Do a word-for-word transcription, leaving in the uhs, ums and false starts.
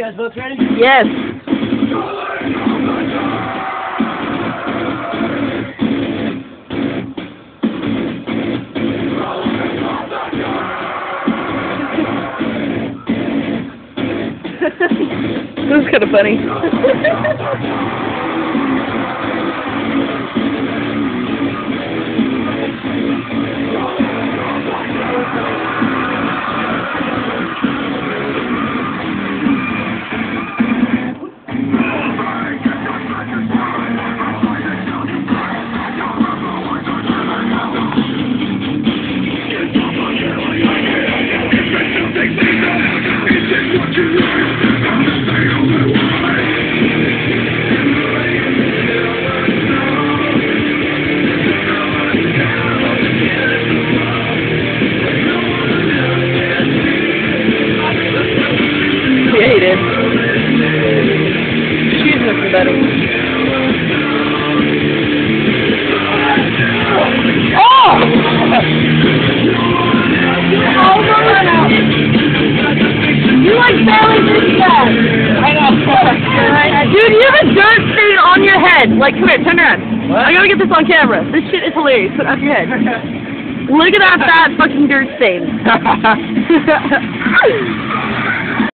guys both ready? Yes. This is kind of funny. Yeah, he did. She's looking better. Oh! Oh, no, no, no. You like barely did that. I know. Dude, you have a dirt stain on your head. Like, come here, turn around. What? I gotta get this on camera. This shit is hilarious. Put it off your head. Look at that fat fucking dirt stain.